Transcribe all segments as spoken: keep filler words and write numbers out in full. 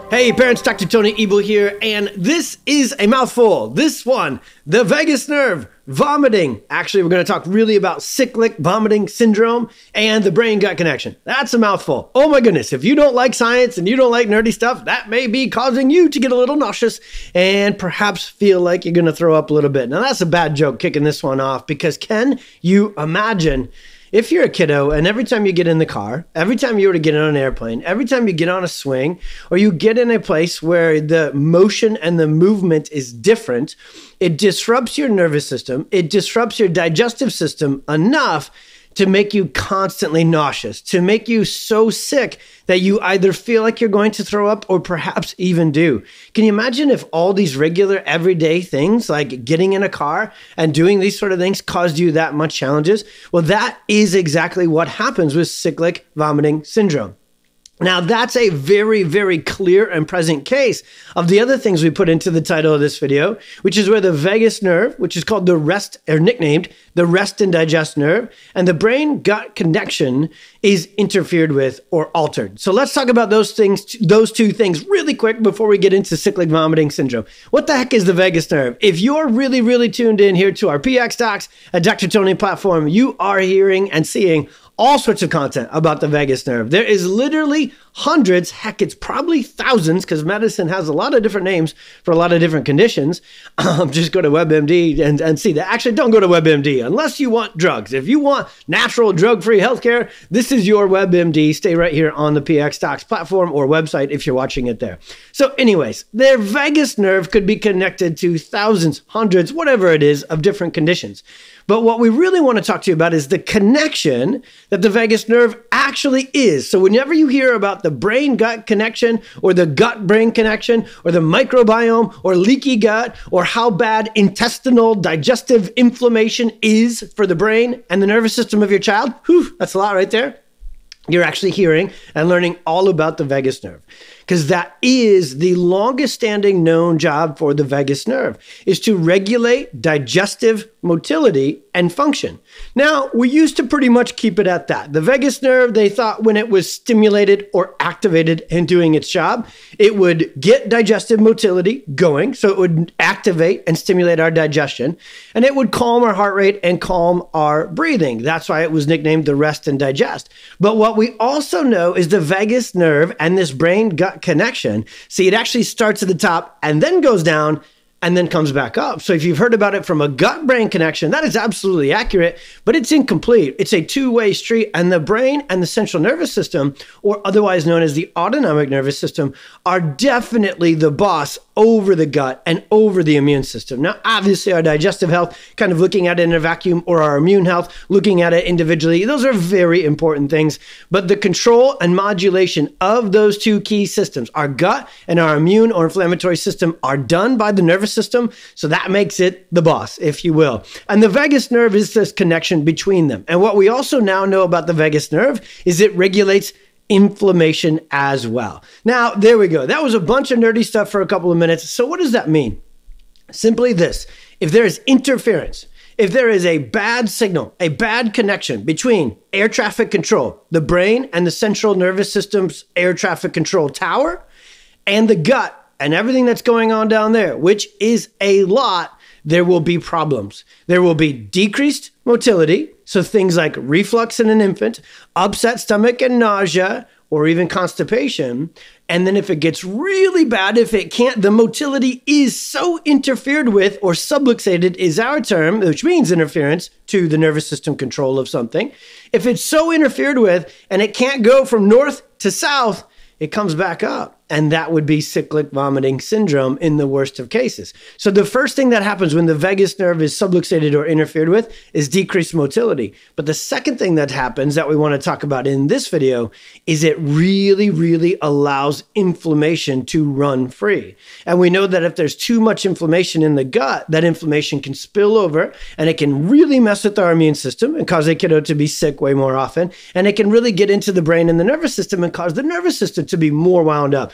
Hey parents, Doctor Tony Ebel here, and this is a mouthful. This one, the vagus nerve, vomiting. Actually, we're going to talk really about cyclic vomiting syndrome and the brain-gut connection. That's a mouthful. Oh my goodness, if you don't like science and you don't like nerdy stuff, that may be causing you to get a little nauseous and perhaps feel like you're going to throw up a little bit. Now that's a bad joke kicking this one off, because can you imagine if you're a kiddo and every time you get in the car, every time you were to get on an airplane, every time you get on a swing, or you get in a place where the motion and the movement is different, it disrupts your nervous system, it disrupts your digestive system enough to make you constantly nauseous, to make you so sick that you either feel like you're going to throw up or perhaps even do. Can you imagine if all these regular everyday things like getting in a car and doing these sort of things caused you that much challenges? Well, that is exactly what happens with cyclic vomiting syndrome. Now, that's a very, very clear and present case of the other things we put into the title of this video, which is where the vagus nerve, which is called the rest, or nicknamed the rest and digest nerve, and the brain-gut connection is interfered with or altered. So let's talk about those things, those two things really quick before we get into cyclic vomiting syndrome. What the heck is the vagus nerve? If you're really, really tuned in here to our P X Docs at Doctor Tony platform, you are hearing and seeing all sorts of content about the vagus nerve. There is literally hundreds, heck, it's probably thousands, because medicine has a lot of different names for a lot of different conditions. Um, just go to WebMD and, and see that. Actually, don't go to WebMD unless you want drugs. If you want natural, drug-free healthcare, this is your WebMD. Stay right here on the P X Docs platform or website if you're watching it there. So anyways, their vagus nerve could be connected to thousands, hundreds, whatever it is, of different conditions. But what we really want to talk to you about is the connection that the vagus nerve actually is. So whenever you hear about the brain-gut connection or the gut-brain connection or the microbiome or leaky gut or how bad intestinal digestive inflammation is for the brain and the nervous system of your child, whew, that's a lot right there. You're actually hearing and learning all about the vagus nerve, because that is the longest standing known job for the vagus nerve, is to regulate digestive motility and function. Now, we used to pretty much keep it at that. The vagus nerve, they thought when it was stimulated or activated and doing its job, it would get digestive motility going. So it would activate and stimulate our digestion, and it would calm our heart rate and calm our breathing. That's why it was nicknamed the rest and digest. But what we also know is the vagus nerve and this brain-gut connection, see, it actually starts at the top and then goes down and then comes back up. So if you've heard about it from a gut-brain connection, that is absolutely accurate, but it's incomplete. It's a two-way street, and the brain and the central nervous system, or otherwise known as the autonomic nervous system, are definitely the boss over the gut and over the immune system. Now, obviously, our digestive health, kind of looking at it in a vacuum, or our immune health, looking at it individually, those are very important things. But the control and modulation of those two key systems, our gut and our immune or inflammatory system, are done by the nervous system. So that makes it the boss, if you will. And the vagus nerve is this connection between them. And what we also now know about the vagus nerve is it regulates inflammation as well. Now, there we go. That was a bunch of nerdy stuff for a couple of minutes. So what does that mean? Simply this: if there is interference, if there is a bad signal, a bad connection between air traffic control, the brain and the central nervous system's air traffic control tower, and the gut and everything that's going on down there, which is a lot, there will be problems. There will be decreased motility, so things like reflux in an infant, upset stomach and nausea, or even constipation. And then if it gets really bad, if it can't, the motility is so interfered with, or subluxated is our term, which means interference to the nervous system control of something. If it's so interfered with and it can't go from north to south, it comes back up. And that would be cyclic vomiting syndrome in the worst of cases. So the first thing that happens when the vagus nerve is subluxated or interfered with is decreased motility. But the second thing that happens that we want to talk about in this video is it really, really allows inflammation to run free. And we know that if there's too much inflammation in the gut, that inflammation can spill over, and it can really mess with our immune system and cause a kiddo to be sick way more often. And it can really get into the brain and the nervous system and cause the nervous system to be more wound up.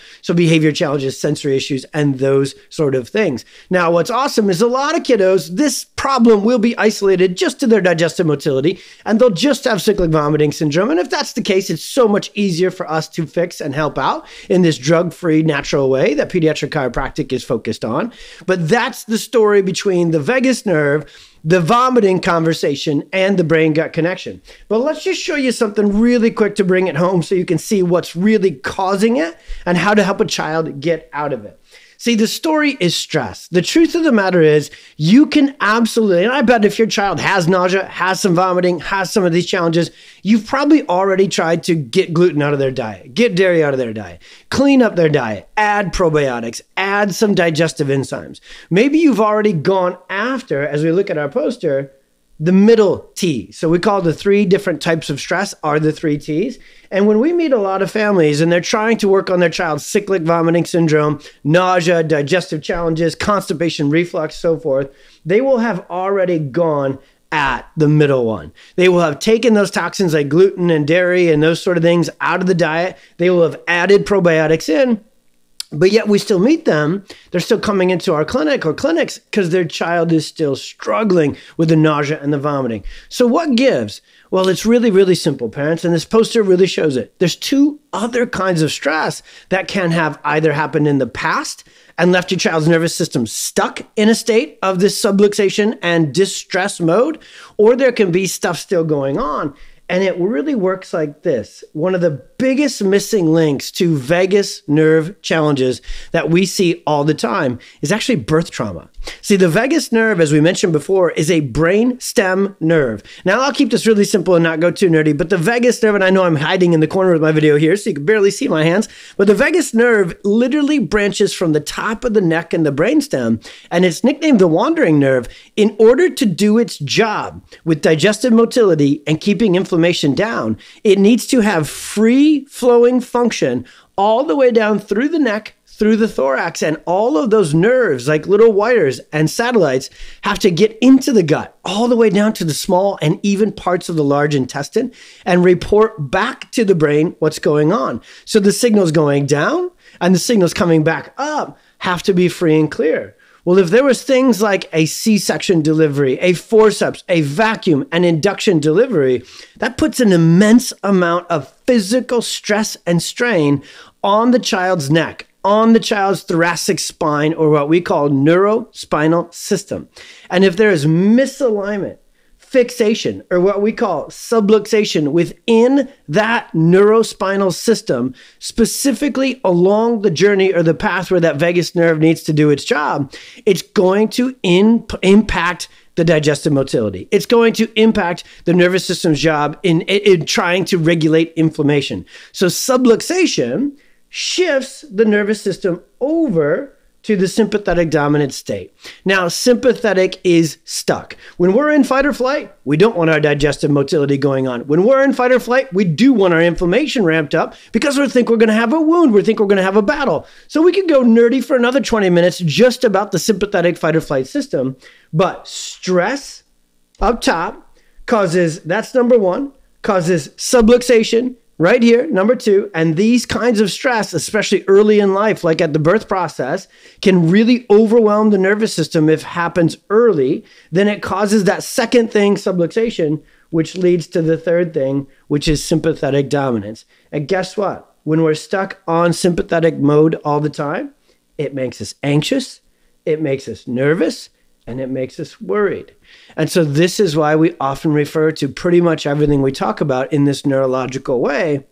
So behavior challenges, sensory issues, and those sort of things. Now, what's awesome is a lot of kiddos, this problem will be isolated just to their digestive motility, and they'll just have cyclic vomiting syndrome. And if that's the case, it's so much easier for us to fix and help out in this drug-free, natural way that pediatric chiropractic is focused on. But that's the story between the vagus nerve, the vomiting conversation, and the brain-gut connection. But let's just show you something really quick to bring it home so you can see what's really causing it and how to help a child get out of it. See, the story is stress. The truth of the matter is you can absolutely, and I bet if your child has nausea, has some vomiting, has some of these challenges, you've probably already tried to get gluten out of their diet, get dairy out of their diet, clean up their diet, add probiotics, add some digestive enzymes. Maybe you've already gone after, as we look at our poster, the middle T. So we call the three different types of stress are the three T's. And when we meet a lot of families and they're trying to work on their child's cyclic vomiting syndrome, nausea, digestive challenges, constipation, reflux, so forth, they will have already gone at the middle one. They will have taken those toxins like gluten and dairy and those sort of things out of the diet. They will have added probiotics in. But yet we still meet them. They're still coming into our clinic or clinics because their child is still struggling with the nausea and the vomiting. So what gives? Well, it's really, really simple, parents. And this poster really shows it. There's two other kinds of stress that can have either happened in the past and left your child's nervous system stuck in a state of this subluxation and distress mode, or there can be stuff still going on. And it really works like this. One of the biggest missing links to vagus nerve challenges that we see all the time is actually birth trauma. See, the vagus nerve, as we mentioned before, is a brain stem nerve. Now, I'll keep this really simple and not go too nerdy, but the vagus nerve, and I know I'm hiding in the corner of my video here, so you can barely see my hands, but the vagus nerve literally branches from the top of the neck and the brainstem, and it's nicknamed the wandering nerve in order to do its job with digestive motility and keeping inflammation down. It needs to have free-flowing function all the way down through the neck, through the thorax, and all of those nerves, like little wires and satellites, have to get into the gut, all the way down to the small and even parts of the large intestine, and report back to the brain what's going on. So the signals going down and the signals coming back up have to be free and clear. Well, if there was things like a C-section delivery, a forceps, a vacuum, an induction delivery, that puts an immense amount of physical stress and strain on the child's neck, on the child's thoracic spine, or what we call neurospinal system. And if there is misalignment, fixation, or what we call subluxation within that neurospinal system, specifically along the journey or the path where that vagus nerve needs to do its job, it's going to in, impact the digestive motility. It's going to impact the nervous system's job in, in, in trying to regulate inflammation. So subluxation shifts the nervous system over to the sympathetic dominant state. Now, sympathetic is stuck. When we're in fight or flight, we don't want our digestive motility going on. When we're in fight or flight, we do want our inflammation ramped up because we think we're going to have a wound. We think we're going to have a battle. So we could go nerdy for another twenty minutes just about the sympathetic fight or flight system. But stress up top causes, that's number one, causes subluxation, right here, number two, and these kinds of stress, especially early in life, like at the birth process, can really overwhelm the nervous system if it happens early. Then it causes that second thing, subluxation, which leads to the third thing, which is sympathetic dominance. And guess what? When we're stuck on sympathetic mode all the time, it makes us anxious, it makes us nervous, and it makes us worried. And so this is why we often refer to pretty much everything we talk about in this neurological way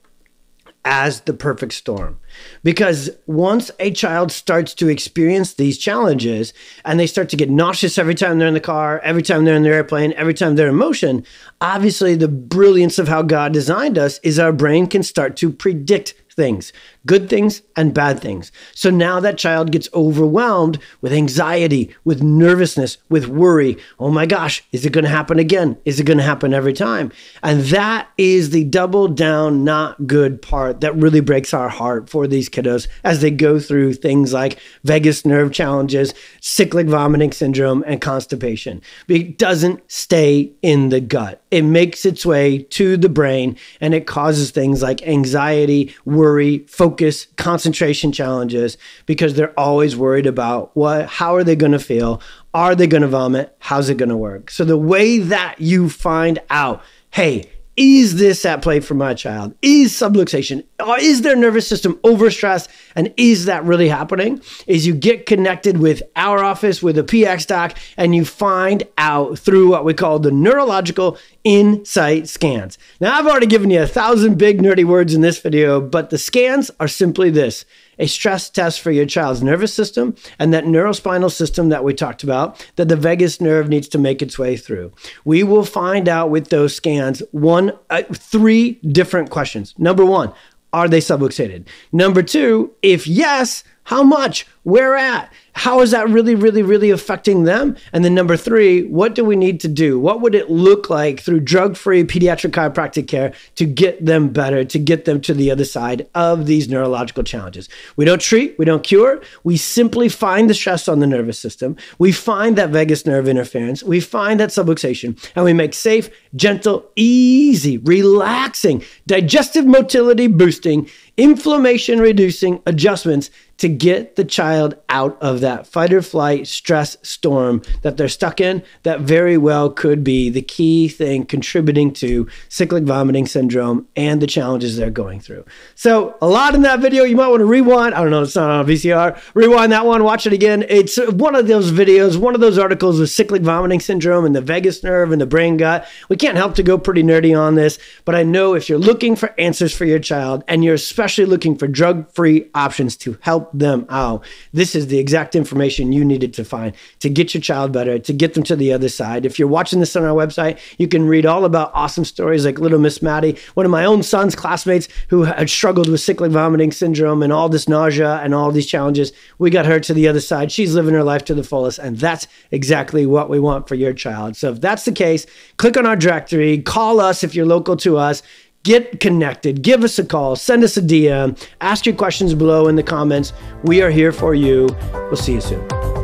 as the perfect storm. Because once a child starts to experience these challenges and they start to get nauseous every time they're in the car, every time they're in the airplane, every time they're in motion, obviously the brilliance of how God designed us is our brain can start to predict things, good things and bad things. So now that child gets overwhelmed with anxiety, with nervousness, with worry. Oh my gosh, is it going to happen again? Is it going to happen every time? And that is the double down, not good part that really breaks our heart for these kiddos as they go through things like vagus nerve challenges, cyclic vomiting syndrome, and constipation. It doesn't stay in the gut. It makes its way to the brain and it causes things like anxiety, worry, focus, focus, concentration challenges, because they're always worried about what, how are they going to feel? Are they going to vomit? How's it going to work? So the way that you find out, hey, is this at play for my child? Is subluxation? Or is their nervous system overstressed? And is that really happening? Is you get connected with our office, with a P X doc, and you find out through what we call the neurological insight scans. Now, I've already given you a thousand big nerdy words in this video, but the scans are simply this: a stress test for your child's nervous system and that neurospinal system that we talked about, that the vagus nerve needs to make its way through. We will find out with those scans one, uh, three different questions. Number one, are they subluxated? Number two, if yes, how much? Where at? How is that really, really, really affecting them? And then number three, what do we need to do? What would it look like through drug-free pediatric chiropractic care to get them better, to get them to the other side of these neurological challenges? We don't treat, we don't cure. We simply find the stress on the nervous system. We find that vagus nerve interference. We find that subluxation, and we make safe, gentle, easy, relaxing, digestive motility boosting, inflammation reducing adjustments to get the child out of that fight or flight stress storm that they're stuck in, that very well could be the key thing contributing to cyclic vomiting syndrome and the challenges they're going through. So a lot in that video. You might want to rewind. I don't know, it's not on a V C R. Rewind that one, watch it again. It's one of those videos, one of those articles with cyclic vomiting syndrome and the vagus nerve and the brain gut. We can't help to go pretty nerdy on this, but I know if you're looking for answers for your child and you're especially looking for drug-free options to help them out, this is the exact information you needed to find to get your child better, to get them to the other side. If you're watching this on our website, you can read all about awesome stories like little Miss Maddie, one of my own son's classmates who had struggled with cyclic vomiting syndrome and all this nausea and all these challenges. We got her to the other side. She's living her life to the fullest, and that's exactly what we want for your child. So if that's the case, click on our directory, call us if you're local to us. Get connected, give us a call, send us a D M, ask your questions below in the comments. We are here for you. We'll see you soon.